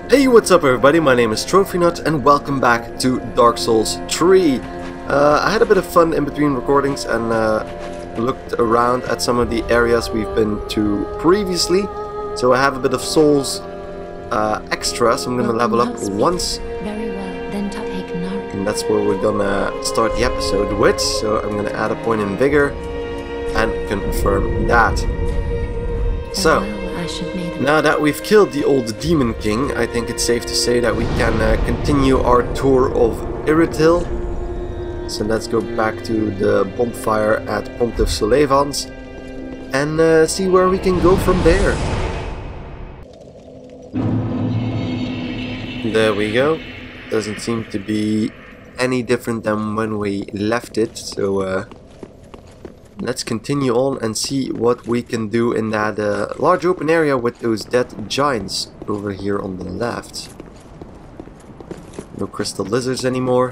Hey, what's up everybody, my name is TrophyNut and welcome back to Dark Souls 3. I had a bit of fun in between recordings and looked around at some of the areas we've been to previously. So I have a bit of souls extra, so I'm gonna level up once. Very well, then take note. And that's where we're gonna start the episode with. So I'm gonna add a point in vigor and confirm that. So, now that we've killed the old Demon King, I think it's safe to say that we can continue our tour of Irithyll. So let's go back to the bonfire at Pontiff Solevans and see where we can go from there. There we go. Doesn't seem to be any different than when we left it, so let's continue on and see what we can do in that large open area with those dead giants over here on the left. No crystal lizards anymore.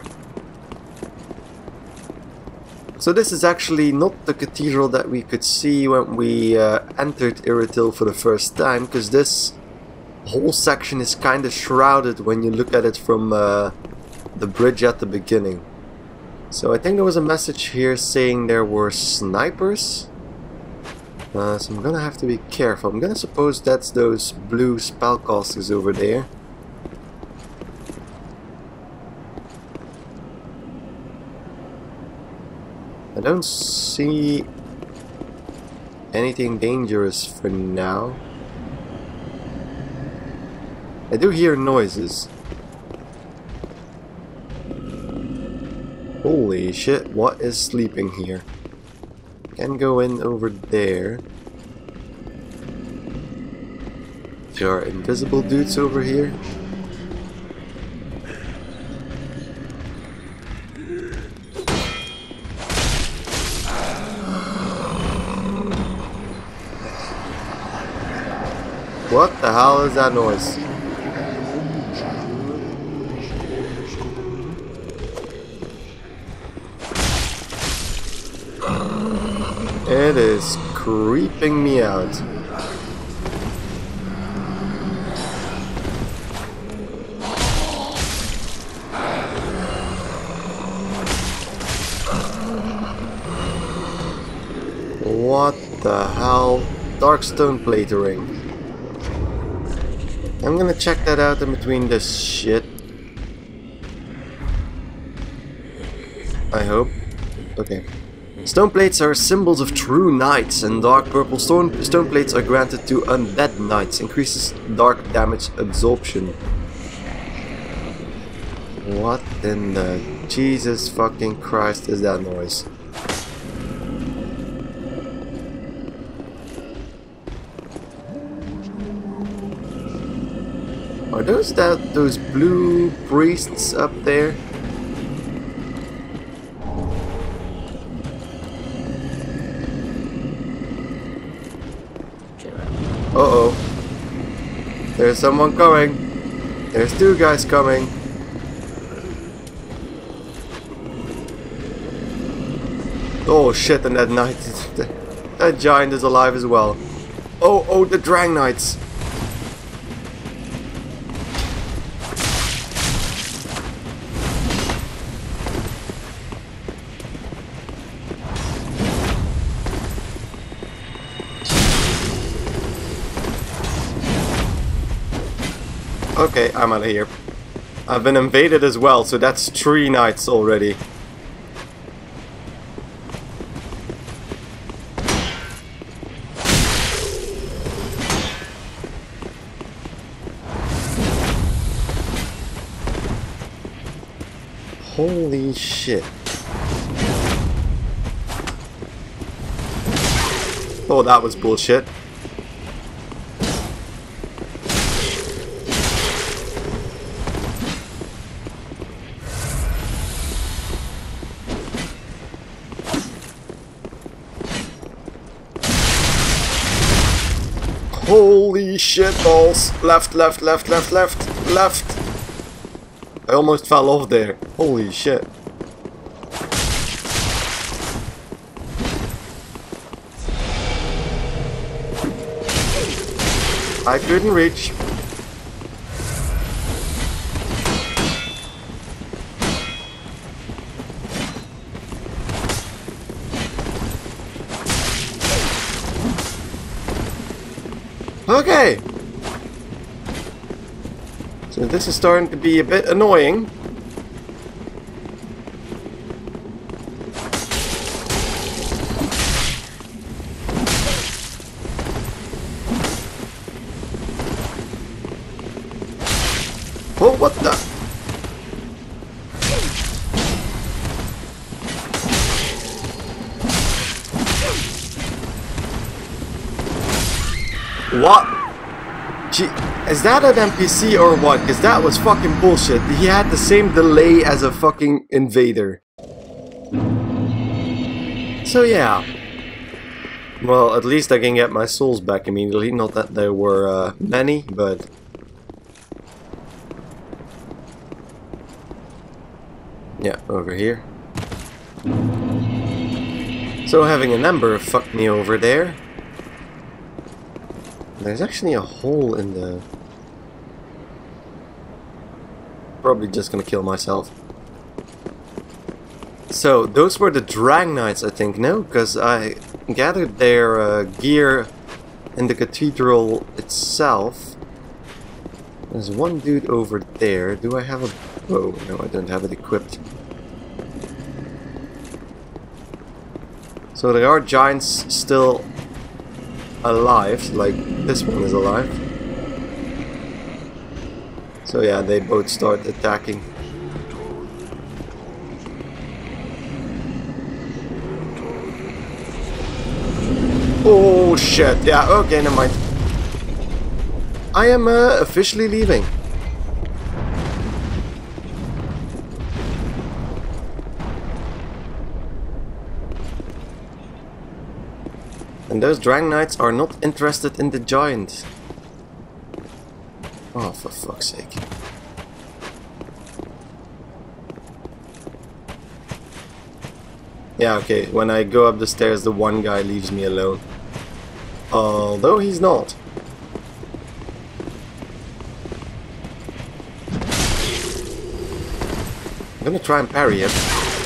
So this is actually not the cathedral that we could see when we entered Irithyll for the first time, because this whole section is kind of shrouded when you look at it from the bridge at the beginning. So I think there was a message here saying there were snipers. So I'm gonna have to be careful. I'm gonna suppose that's those blue spellcasters over there. I don't see anything dangerous for now. I do hear noises. Holy shit, what is sleeping here? Can go in over there. There are invisible dudes over here. What the hell is that noise? It is creeping me out. What the hell? Dark stone plate ring. I'm gonna check that out in between this shit. I hope. Okay. Stone plates are symbols of true knights, and dark purple stone plates are granted to undead knights. Increases dark damage absorption. What in the Jesus fucking Christ is that noise? Are those blue priests up there? Uh-oh. There's someone coming. There's two guys coming. Oh shit, and that knight, that giant is alive as well. Oh, the Drang Knights. Okay, I'm out of here. I've been invaded as well, so that's 3 knights already. Holy shit. Oh, that was bullshit. Holy shit balls. Left. I almost fell off there. Holy shit. I couldn't reach. Okay. So this is starting to be a bit annoying. Oh, what the? What? Gee, is that an NPC or what? Because that was fucking bullshit. He had the same delay as a fucking invader. So yeah. Well, at least I can get my souls back immediately. Not that there were many, but... yeah, over here. So having an ember fucked me over there. There's actually a hole in the... probably just gonna kill myself. So, those were the Drang Knights, I think, no? Because I gathered their gear in the cathedral itself. There's one dude over there. Do I have a bow? No, I don't have it equipped. So there are giants still alive, like this one is alive. So yeah, they both start attacking. Oh shit, yeah, okay, never mind. I am officially leaving. And those Drang Knights are not interested in the giant. Oh, for fuck's sake. Yeah, okay, when I go up the stairs, the one guy leaves me alone. Although he's not. I'm gonna try and parry him.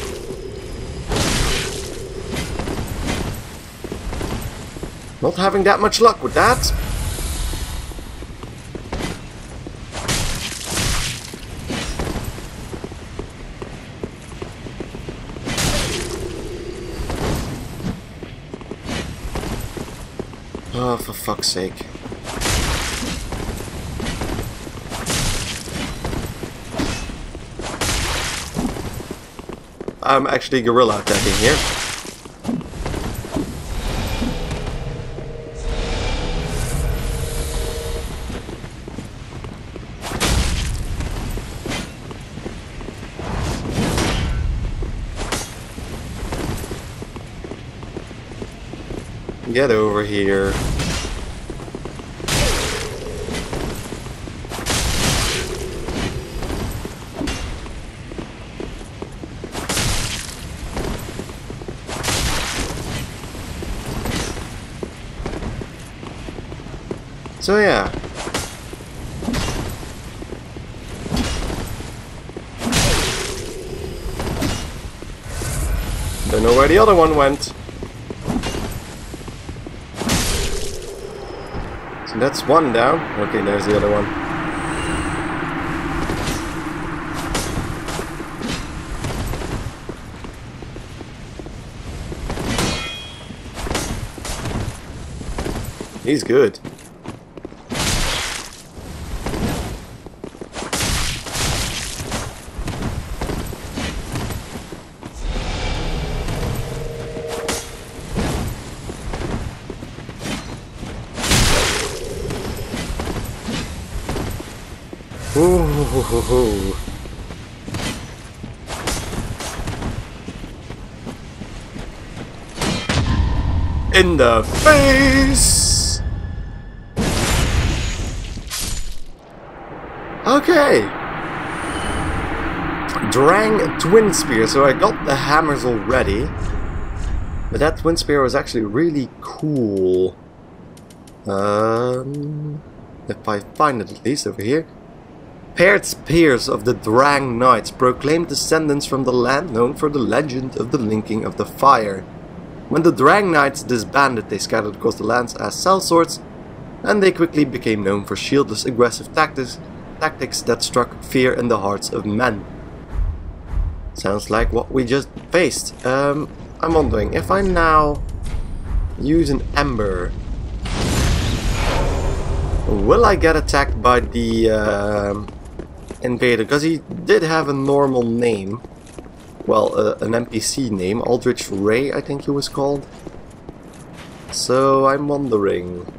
Not having that much luck with that. Oh, for fuck's sake. I'm actually guerrilla attacking here. Get over here. So yeah. Don't know where the other one went. So that's one down. Okay, there's the other one. He's good. Ooh. In the face! Okay. Drang Twin Spear. So I got the hammers already. But that Twin Spear was actually really cool. If I find it at least over here. Paired spears of the Drang Knights, proclaimed descendants from the land known for the legend of the linking of the fire. When the Drang Knights disbanded, they scattered across the lands as sellswords and they quickly became known for shieldless aggressive tactics that struck fear in the hearts of men. Sounds like what we just faced. I'm wondering, if I now use an ember, will I get attacked by the invader? Because he did have a normal name. Well, an NPC name. Aldrich Ray, I think he was called. So I'm wondering.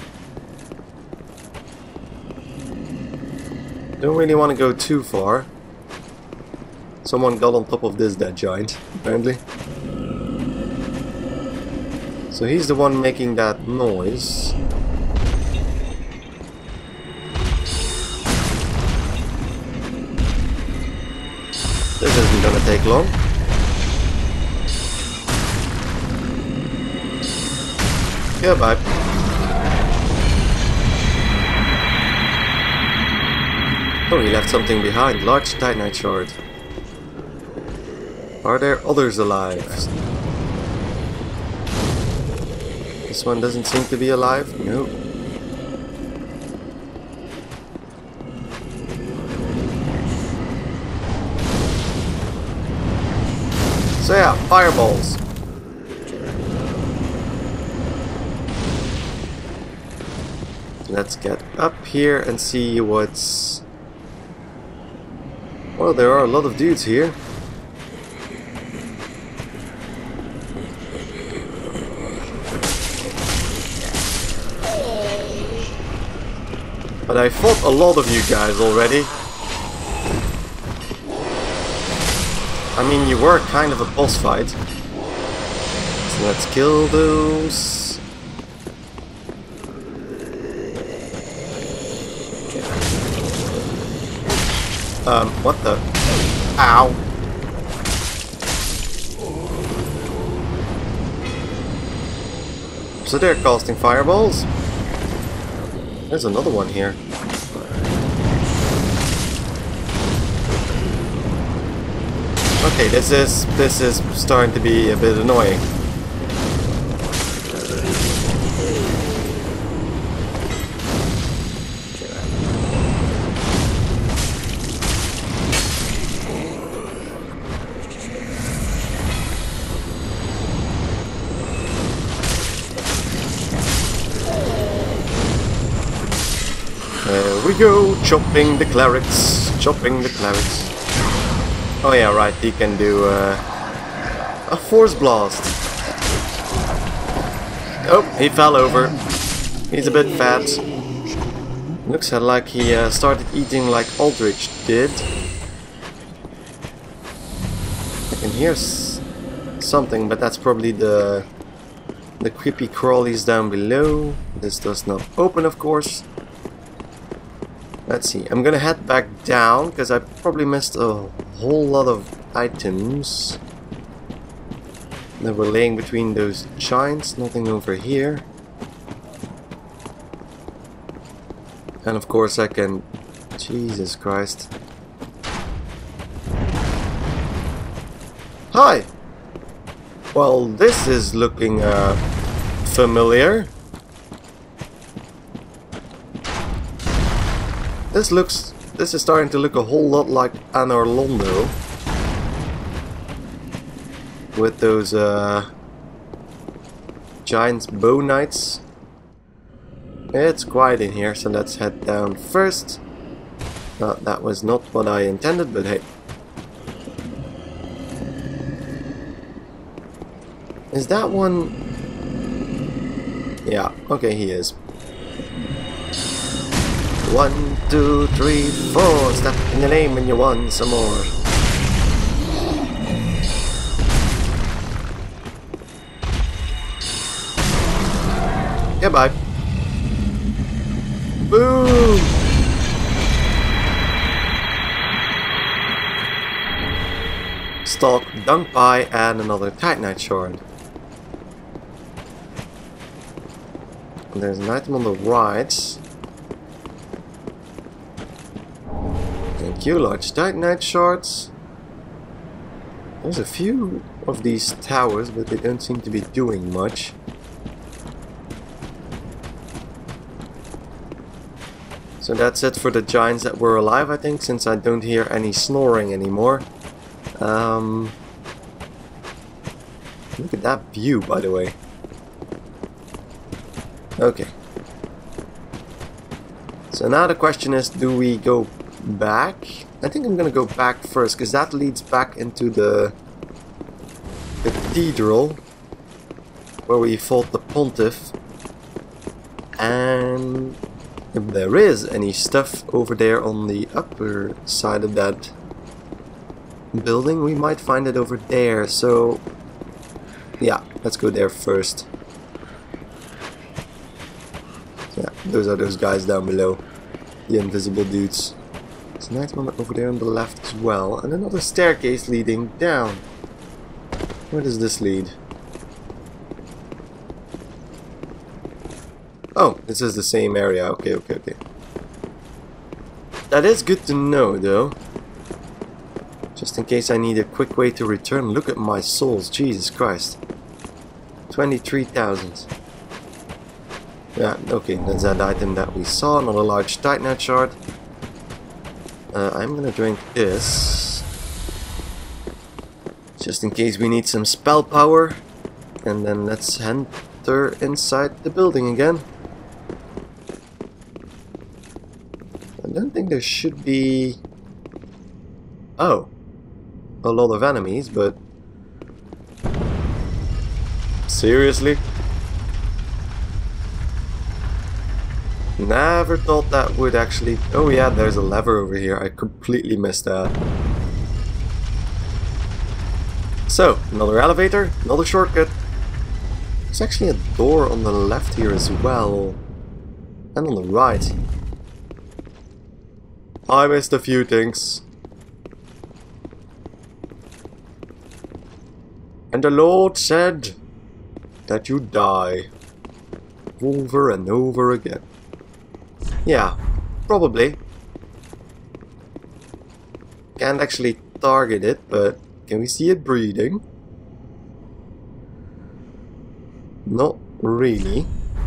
Don't really want to go too far. Someone got on top of this dead giant, apparently. So he's the one making that noise. This isn't gonna take long. Goodbye. Oh, he left something behind. Large titanite shard. Are there others alive? This one doesn't seem to be alive. No. So yeah, fireballs. Let's get up here and see what's... Well, there are a lot of dudes here. But I fought a lot of you guys already. I mean, you were kind of a boss fight. So let's kill those. What the? Ow. So they're casting fireballs. There's another one here. Okay, this is starting to be a bit annoying. There we go, chopping the clerics, chopping the clerics. Oh yeah, right, he can do a force blast. Oh, he fell over. He's a bit fat. Looks like he started eating like Aldrich did. I can hear something, but that's probably the creepy crawlies down below. This does not open, of course. Let's see, I'm gonna head back down because I probably missed a whole lot of items that were laying between those giants. Nothing over here. And of course I can... Jesus Christ. Hi! Well, this is looking familiar. This is starting to look a whole lot like Anor Londo. With those giant bow knights. It's quiet in here, so let's head down first. That was not what I intended, but hey. Is that one... Yeah, okay, he is. 1, 2, 3, 4. Step in your name and you want some more. Goodbye. Boom! Stalk, Dung Pie, and another Titanite Shard. And there's an item on the right. Thank you, large Titanite Shards. There's a few of these towers, but they don't seem to be doing much. So that's it for the giants that were alive, I think, since I don't hear any snoring anymore. Look at that view, by the way. Okay. So now the question is, do we go back? I think I'm gonna go back first, because that leads back into the cathedral where we fought the pontiff. And if there is any stuff over there on the upper side of that building, we might find it over there. So yeah, let's go there first. Yeah, those are those guys down below, the invisible dudes. There's a nice one over there on the left as well, and another staircase leading down. Where does this lead? Oh, this is the same area. Okay. That is good to know, though. Just in case I need a quick way to return. Look at my souls, Jesus Christ. 23,000. Yeah, okay, that's that item that we saw. Another large Titanite shard. I'm gonna drink this. Just in case we need some spell power. And then let's enter inside the building again. I don't think there should be... Oh. A lot of enemies, but... Seriously? Never thought that would actually... Oh yeah, there's a lever over here. I completely missed that. So, another elevator, another shortcut. There's actually a door on the left here as well. And on the right. I missed a few things. And the Lord said that you die over and over again. Yeah, probably. Can't actually target it, but can we see it breathing? Not really.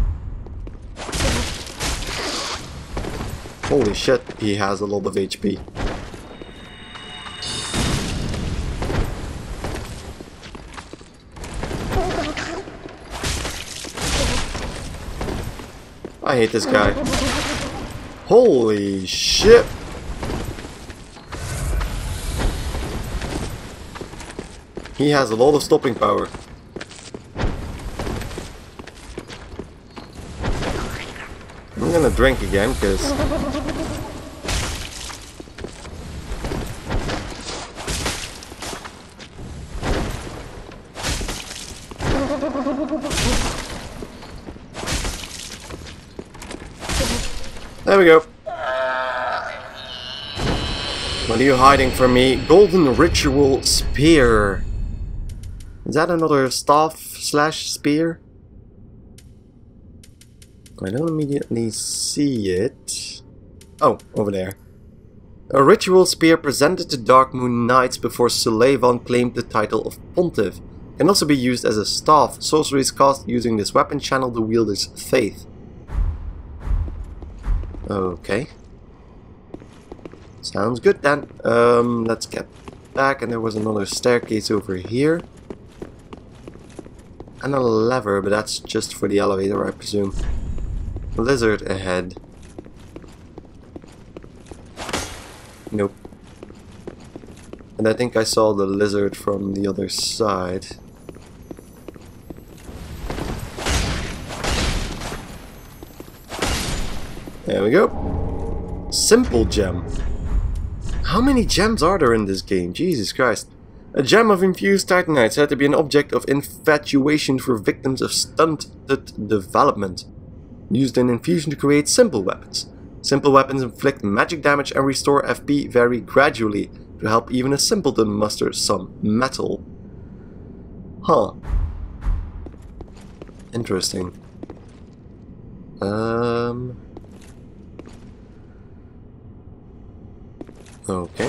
Holy shit, he has a lot of HP. I hate this guy. Holy shit! He has a lot of stopping power. I'm gonna drink again, because... There we go. What are you hiding from me? Golden Ritual Spear. Is that another staff slash spear? I don't immediately see it. Oh, over there. A ritual spear presented to Dark Moon Knights before Suleiman claimed the title of Pontiff. Can also be used as a staff. Sorceries cast using this weapon channel the wielder's faith. Okay. Sounds good then. Let's get back, and there was another staircase over here. And a lever, but that's just for the elevator, I presume. Lizard ahead. Nope. And I think I saw the lizard from the other side. There we go. Simple gem. How many gems are there in this game? Jesus Christ. A gem of infused titanite said to be an object of infatuation for victims of stunted development. Used in infusion to create simple weapons. Simple weapons inflict magic damage and restore FP very gradually to help even a simpleton muster some metal. Huh. Interesting. Okay.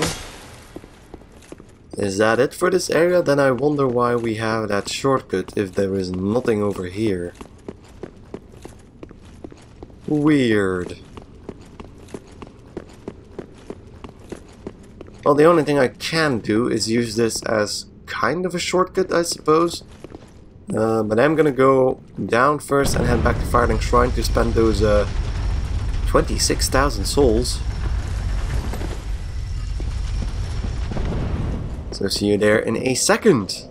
Is that it for this area? Then I wonder why we have that shortcut if there is nothing over here. Weird. Well, the only thing I can do is use this as kind of a shortcut, I suppose. But I'm gonna go down first and head back to Firelink Shrine to spend those 26,000 souls. So see you there in a second.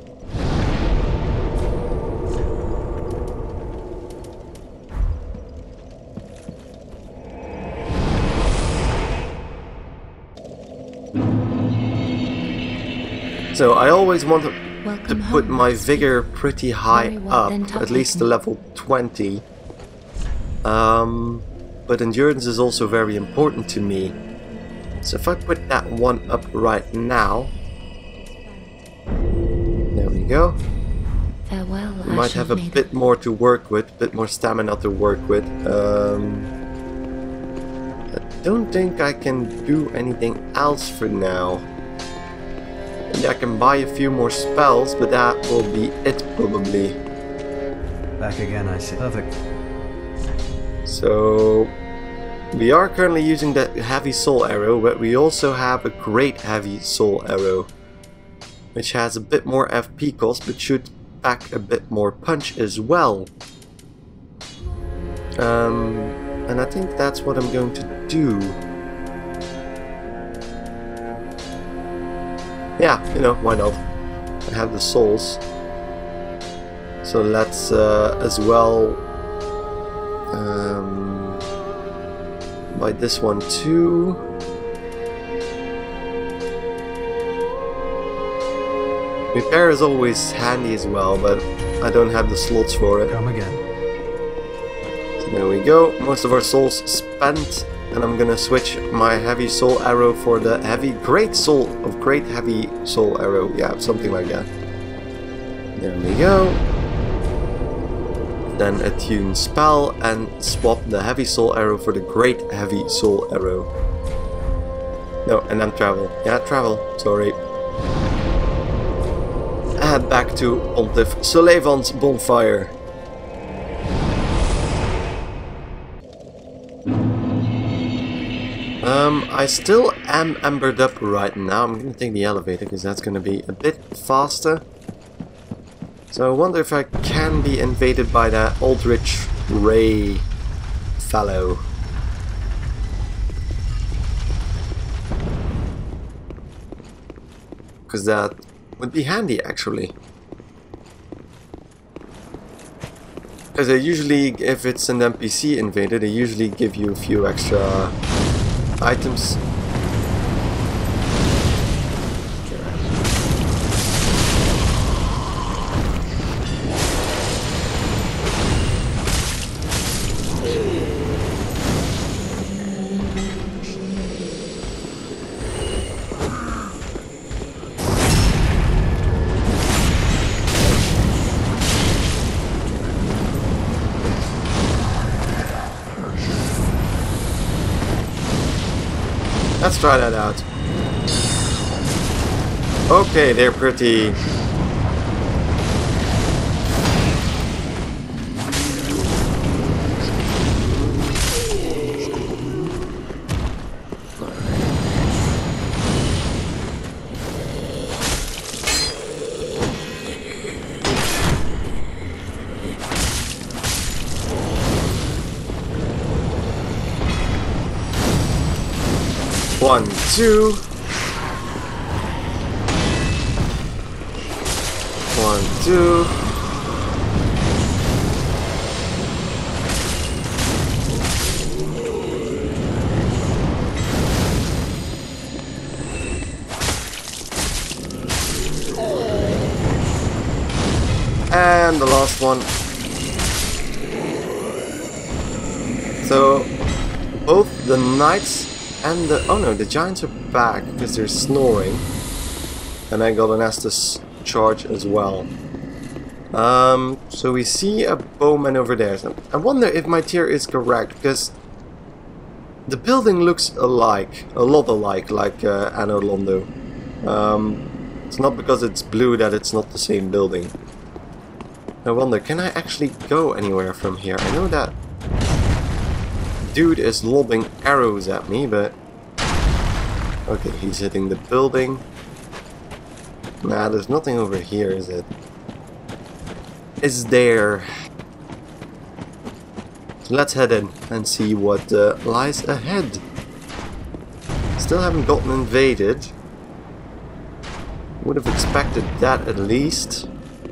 So I always want to put my vigor pretty high up, at least to level 20. But endurance is also very important to me. So if I put that one up right now, there we go. Farewell, We might have a bit more to work with, a bit more stamina to work with. I don't think I can do anything else for now. Maybe I can buy a few more spells, but that will be it probably. Back again, I see. Perfect. So we are currently using the heavy soul arrow, but we also have a great heavy soul arrow, which has a bit more FP cost, but should pack a bit more punch as well. And I think that's what I'm going to do. Yeah, you know, why not? I have the souls. So let's as well buy this one too. Repair is always handy as well, but I don't have the slots for it. Come again. So there we go. Most of our souls spent. And I'm gonna switch my heavy soul arrow for the great heavy soul arrow. Yeah, something like that. There we go. Then attune spell and swap the heavy soul arrow for the great heavy soul arrow. No, and then travel. Yeah, travel. Sorry. Head back to Pontiff Solevan's bonfire. I still am embered up right now. I'm gonna take the elevator because that's gonna be a bit faster. So I wonder if I can be invaded by that Aldrich Ray fellow. Because that would be handy actually. Because they usually, if it's an NPC invader, they usually give you a few extra items. Let's try that out. Okay, they're pretty... One, two. One, two. And the last one. So, both the knights and the... oh no, the giants are back because they're snoring. And I got an Estus charge as well. So we see a bowman over there. So I wonder if my tier is correct, because the building looks alike, a lot alike, like Anno Londo. It's not because it's blue that it's not the same building. I wonder, can I actually go anywhere from here? I know that dude is lobbing arrows at me, but Okay, he's hitting the building. Nah, there's nothing over here, is it? Is there? So let's head in and see what lies ahead. Still haven't gotten invaded. Would have expected that at least.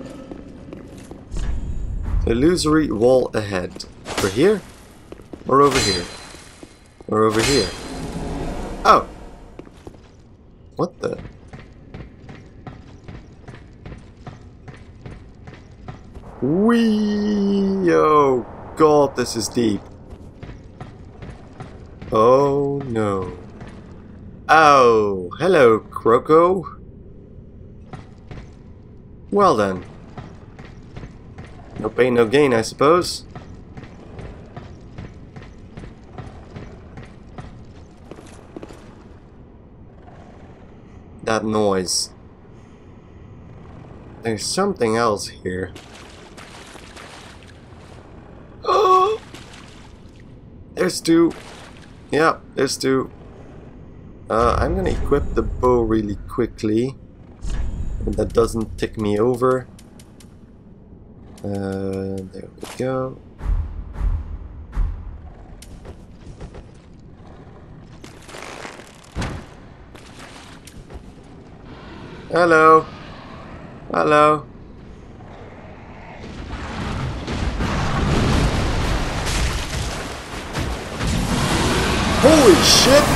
Illusory wall ahead. Over here? Or over here? Or over here? Oh! What the? Whee! Oh god, this is deep. Oh no. Oh, hello, Croco. Well then. No pain, no gain, I suppose. That noise. There's something else here. Oh! There's two. Yeah, there's two. I'm gonna equip the bow really quickly. And that doesn't tick me over. There we go. Hello. Hello. Holy shit!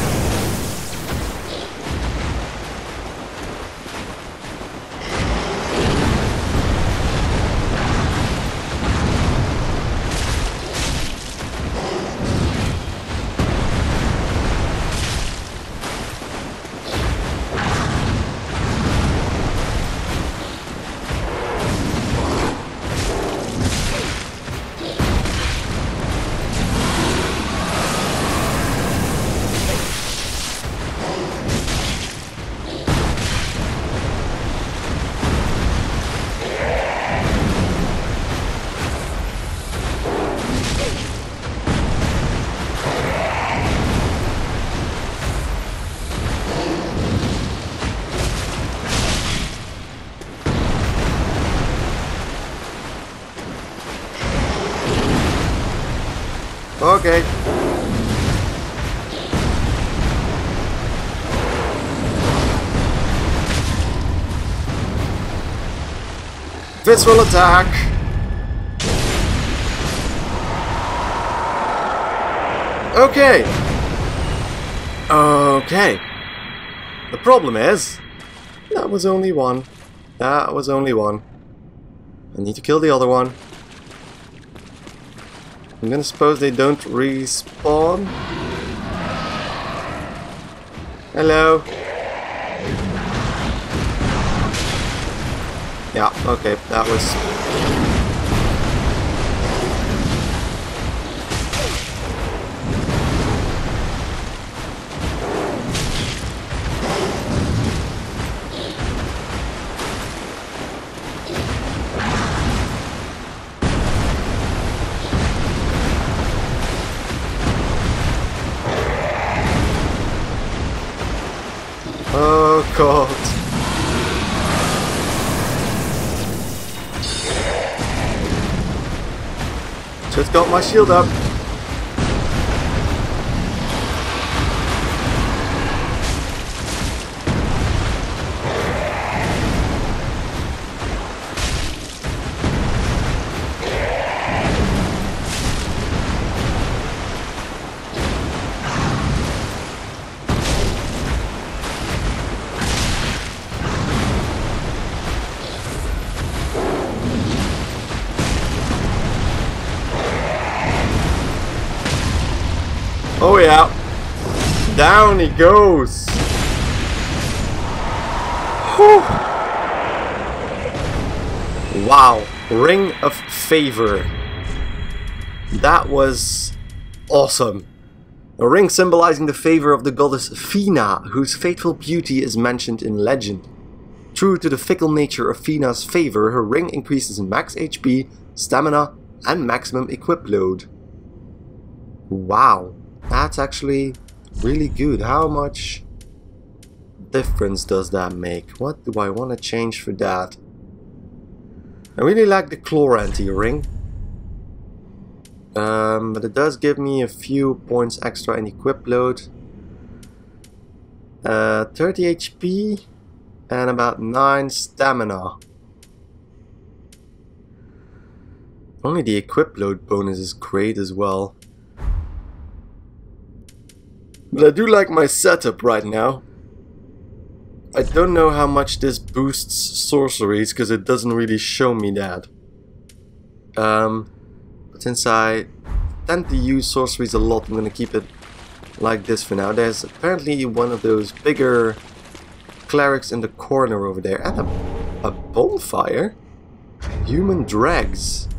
Okay. Visceral attack. Okay. Okay. The problem is, that was only one. That was only one. I need to kill the other one. I'm gonna suppose they don't respawn. Hello. Yeah, okay, that was... Oh god. Just got my shield up. Oh yeah, down he goes. Whew. Wow, Ring of Favor. That was awesome. A ring symbolizing the favor of the goddess Fina, whose fateful beauty is mentioned in legend. True to the fickle nature of Fina's favor, her ring increases max HP, stamina, and maximum equip load. Wow. That's actually really good. How much difference does that make? What do I want to change for that? I really like the Claw anti-ring. But it does give me a few points extra in equip load. 30 HP and about 9 stamina. Only the equip load bonus is great as well. But I do like my setup right now. I don't know how much this boosts sorceries because it doesn't really show me that. But since I tend to use sorceries a lot, I'm gonna keep it like this for now. There's apparently one of those bigger clerics in the corner over there. And a bonfire? Human dregs.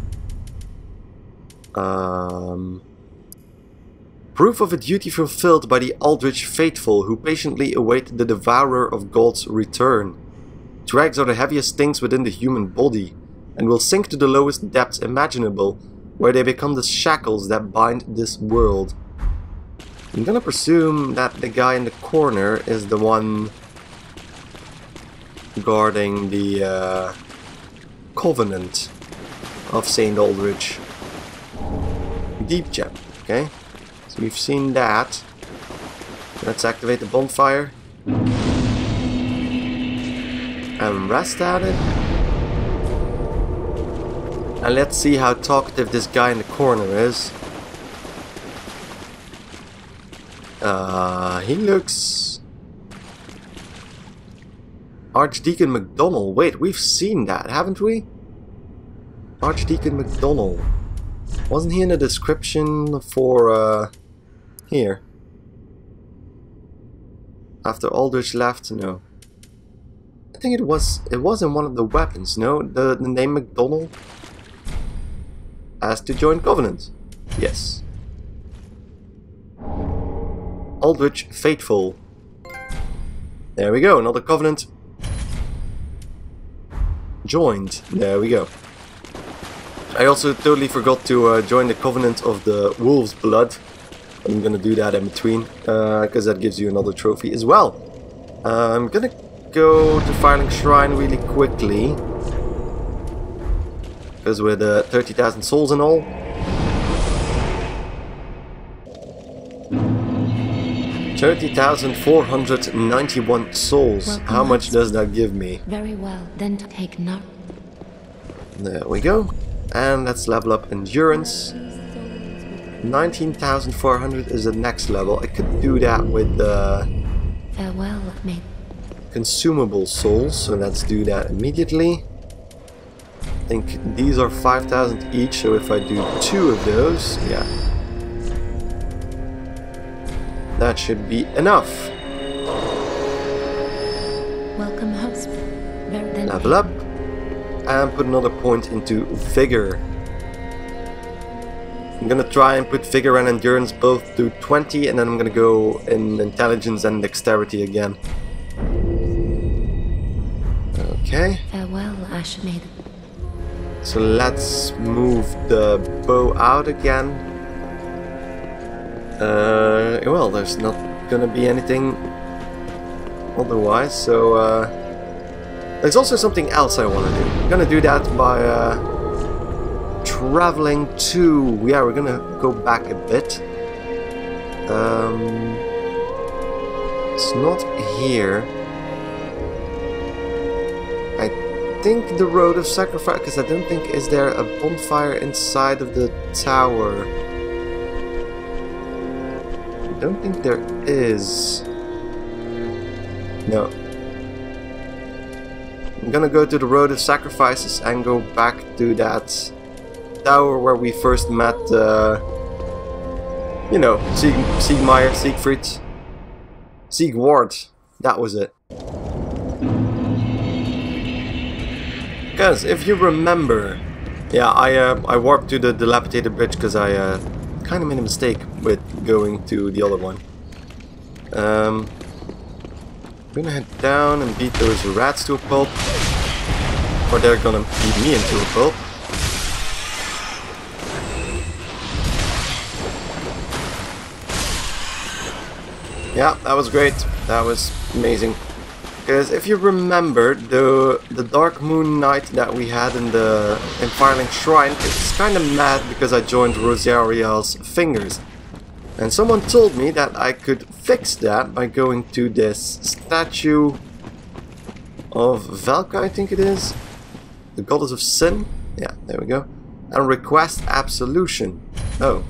Proof of a duty fulfilled by the Aldrich Faithful, who patiently await the Devourer of God's return. Dregs are the heaviest things within the human body, and will sink to the lowest depths imaginable, where they become the shackles that bind this world. I'm gonna presume that the guy in the corner is the one guarding the Covenant of St. Aldrich. Deep gem, okay? So we've seen that. Let's activate the bonfire. And rest at it. And let's see how talkative this guy in the corner is. He looks... Archdeacon McDonald. Wait, we've seen that, haven't we? Archdeacon McDonald. Wasn't he in the description for, here? After Aldrich left? No. I think it was in one of the weapons, no? The name McDonald? Asked to join Covenant. Yes. Aldrich Faithful. There we go, another Covenant. Joined. There we go. I also totally forgot to join the Covenant of the Wolf's Blood. I'm gonna do that in between, because that gives you another trophy as well. I'm gonna go to Firelink Shrine really quickly. Because with 30,000 souls and all. 30,491 souls. Welcome. How much does that give me? Very well, then take note. There we go. And let's level up endurance. 19,400 is the next level. I could do that with Farewell, mate. consumable souls, so let's do that immediately. I think these are 5,000 each, so if I do 2 of those, yeah. That should be enough. Welcome, host. Then Level up. And put another point into Vigor. I'm gonna try and put Vigor and Endurance both to 20, and then I'm gonna go in Intelligence and Dexterity again. Okay. Farewell, Ashmaid. So let's move the bow out again. Well, there's not gonna be anything otherwise, so there's also something else I want to do. I'm gonna do that by traveling to... Yeah, we're gonna go back a bit. It's not here. I think the Road of Sacrifice, because I don't think... Is there a bonfire inside of the tower? I don't think there is. No. I'm gonna go to the Road of Sacrifices and go back to that tower where we first met, you know, Siegmeyer, Siegfried, Siegward. That was it. Because if you remember, yeah, I warped to the dilapidated bridge because I kind of made a mistake with going to the other one. I'm gonna head down and beat those rats to a pulp. Or they're gonna beat me into a pulp. Yeah, that was great. That was amazing. Because if you remember the Dark Moon Night that we had in Firelink Shrine, it's kind of mad because I joined Rosariel's fingers. And someone told me that I could fix that by going to this statue of Valka, I think it is. The Goddess of Sin. Yeah, there we go. And request absolution. Oh.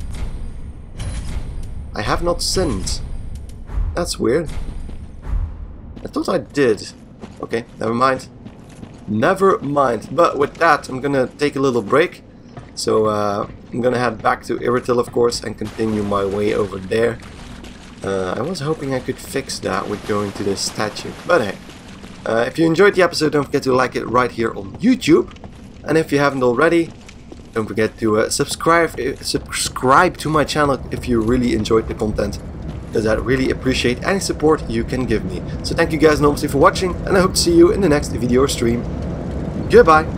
I have not sinned. That's weird. I thought I did. Okay, never mind. Never mind. But with that, I'm gonna take a little break. So I'm gonna head back to Iritil, of course, and continue my way over there. I was hoping I could fix that with going to this statue. But hey, if you enjoyed the episode, don't forget to like it right here on YouTube. And if you haven't already, don't forget to subscribe to my channel if you really enjoyed the content, because I'd really appreciate any support you can give me. So thank you guys enormously for watching, and I hope to see you in the next video or stream. Goodbye!